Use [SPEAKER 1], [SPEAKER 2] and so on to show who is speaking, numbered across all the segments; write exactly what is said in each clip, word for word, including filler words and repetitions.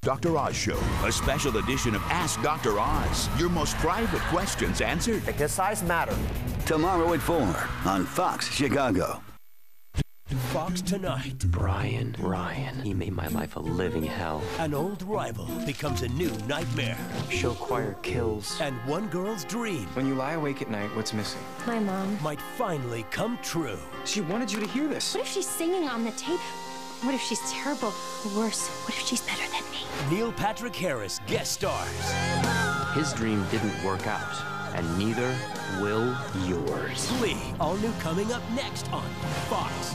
[SPEAKER 1] Doctor Oz Show, a special edition of Ask Doctor Oz. Your most private questions answered.
[SPEAKER 2] Does size matter?
[SPEAKER 3] Tomorrow at four on Fox Chicago.
[SPEAKER 4] Fox Tonight.
[SPEAKER 5] Brian, Ryan, he made my life a living hell.
[SPEAKER 4] An old rival becomes a new nightmare.
[SPEAKER 5] Show choir kills.
[SPEAKER 4] And one girl's dream.
[SPEAKER 6] When you lie awake at night, what's missing?
[SPEAKER 7] My mom.
[SPEAKER 4] Might finally come true.
[SPEAKER 6] She wanted you to hear this.
[SPEAKER 7] What if she's singing on the tape? What if she's terrible? Or worse, what if she's better than me?
[SPEAKER 4] Neil Patrick Harris guest stars.
[SPEAKER 5] His dream didn't work out, and neither will yours.
[SPEAKER 4] Lee, all new coming up next on Fox.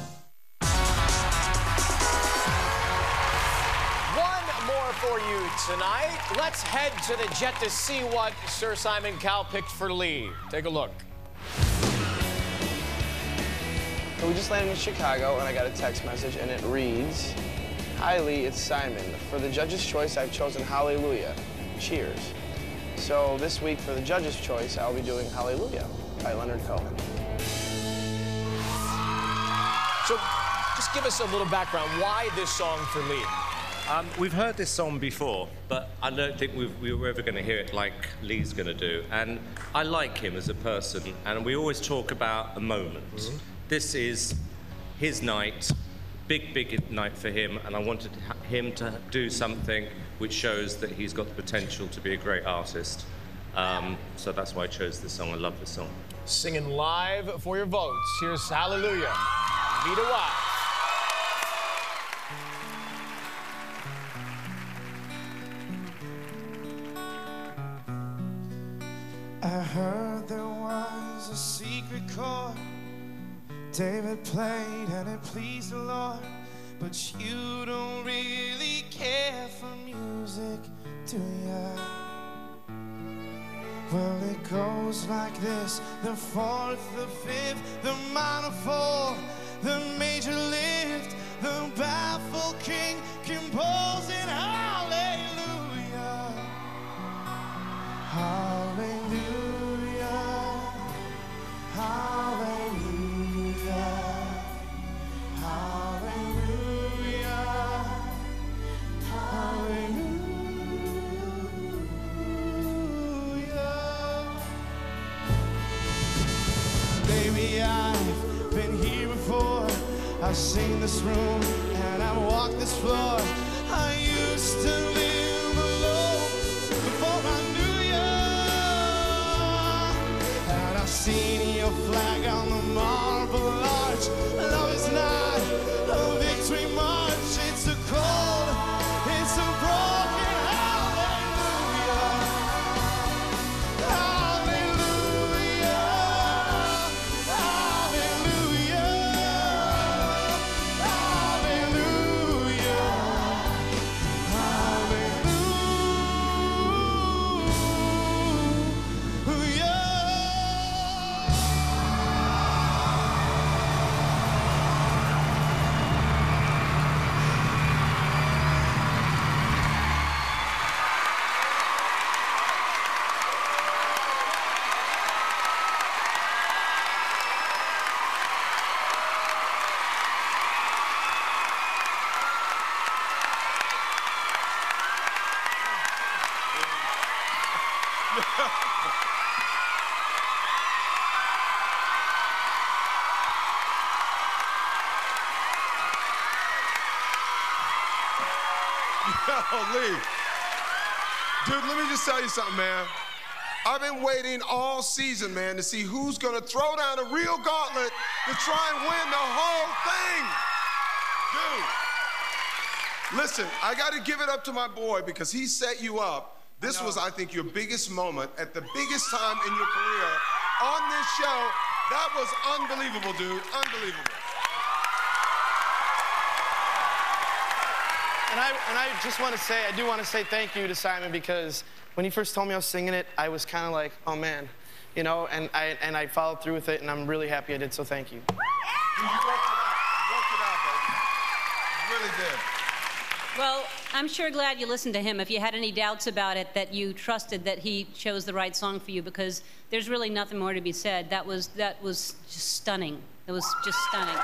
[SPEAKER 8] For you tonight, let's head to the jet to see what Sir Simon Cowell picked for Lee. Take a look.
[SPEAKER 9] So we just landed in Chicago, and I got a text message, and it reads, "Hi Lee, it's Simon. For the judge's choice, I've chosen Hallelujah. Cheers." So this week, for the judge's choice, I'll be doing Hallelujah by Leonard Cohen.
[SPEAKER 8] So just give us a little background. Why this song for Lee?
[SPEAKER 10] Um, we've heard this song before, but I don't think we've, we were ever going to hear it like Lee's going to do. And I like him as a person, and we always talk about a moment. Mm-hmm. This is his night, big, big night for him, and I wanted him to do something which shows that he's got the potential to be a great artist. Um, so that's why I chose this song. I love this song.
[SPEAKER 8] Singing live for your votes. Here's Hallelujah. Vida Wise.
[SPEAKER 11] I heard there was a secret chord David played and it pleased the Lord, but you don't really care for music, do ya? Well, it goes like this: the fourth, the fifth, the minor fall, the major lift, the baffled king composing hallelujah, hallelujah, hallelujah, hallelujah, hallelujah. Baby, I've been here before. I've seen this room and I've walked this floor. I used to live alone before I knew you, and I've seen your flag on the marble arch. Love is not a victory march, it's a cold, it's a broken hallelujah, hallelujah, hallelujah, hallelujah,
[SPEAKER 12] Yo, Lee. Dude, let me just tell you something, man. I've been waiting all season, man, to see who's gonna throw down a real gauntlet to try and win the whole thing. Dude, listen, I gotta give it up to my boy because he set you up. This was, I think, your biggest moment at the biggest time in your career on this show. That was unbelievable, dude, unbelievable.
[SPEAKER 9] And I, and I just want to say, I do want to say thank you to Simon, because when he first told me I was singing it, I was kind of like, oh man, you know, and I, and I followed through with it, and I'm really happy I did, so thank you.
[SPEAKER 12] You worked it out. You worked it out, baby. You really did.
[SPEAKER 13] Well, I'm sure glad you listened to him. If you had any doubts about it, that you trusted that he chose the right song for you, because there's really nothing more to be said. That was, that was just stunning. It was just stunning.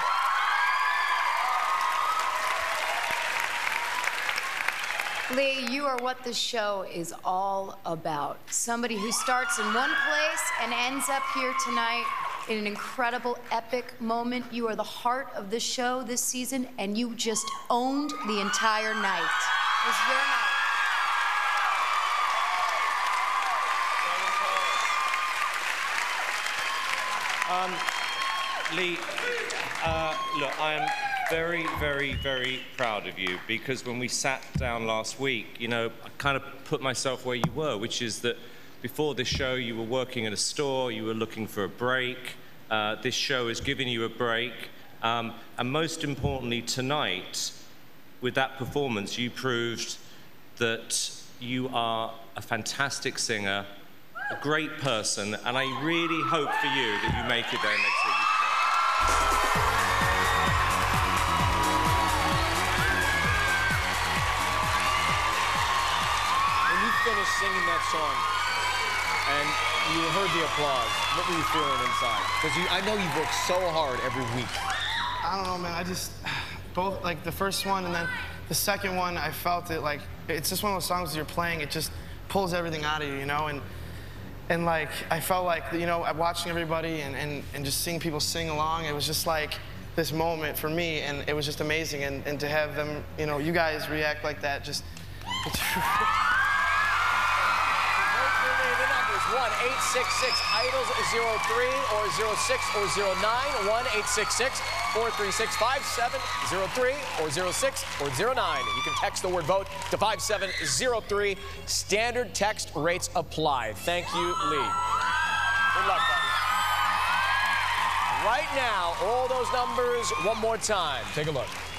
[SPEAKER 2] Lee, you are what the show is all about. Somebody who starts in one place and ends up here tonight in an incredible, epic moment. You are the heart of this show this season, and you just owned the entire night. It was your night.
[SPEAKER 10] Um, Lee, uh, look, I am very, very, very proud of you, because when we sat down last week, you know, I kind of put myself where you were, which is that before this show, you were working in a store, you were looking for a break. Uh, this show is giving you a break. Um, and most importantly, tonight, with that performance, you proved that you are a fantastic singer, a great person, and I really hope for you that you make it there next week.
[SPEAKER 8] When you finished singing that song and you heard the applause, what were you feeling inside? Because I know you've worked so hard every week.
[SPEAKER 9] I don't know, man. I just, both, like the first one and then the second one, I felt it like, it's just one of those songs that you're playing, it just pulls everything out of you, you know? And and like, I felt like, you know, watching everybody and, and, and just seeing people sing along, it was just like this moment for me, and it was just amazing. And, and to have them, you know, you guys react like that, just, it's
[SPEAKER 8] one eight six six idols zero three or zero six or zero nine, one eight six six, four three six, five seven zero three or zero six or zero nine. And you can text the word vote to five seven zero three. Standard text rates apply. Thank you, Lee. Good luck, buddy. Right now, all those numbers one more time. Take a look.